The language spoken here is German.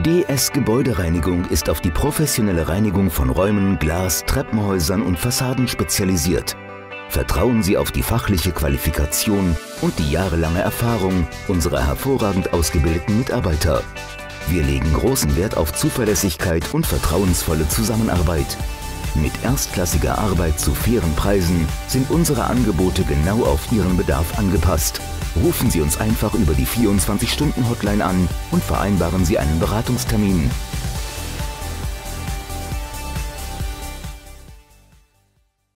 DS Gebäudereinigung ist auf die professionelle Reinigung von Räumen, Glas, Treppenhäusern und Fassaden spezialisiert. Vertrauen Sie auf die fachliche Qualifikation und die jahrelange Erfahrung unserer hervorragend ausgebildeten Mitarbeiter. Wir legen großen Wert auf Zuverlässigkeit und vertrauensvolle Zusammenarbeit. Mit erstklassiger Arbeit zu fairen Preisen sind unsere Angebote genau auf Ihren Bedarf angepasst. Rufen Sie uns einfach über die 24-Stunden-Hotline an und vereinbaren Sie einen Beratungstermin.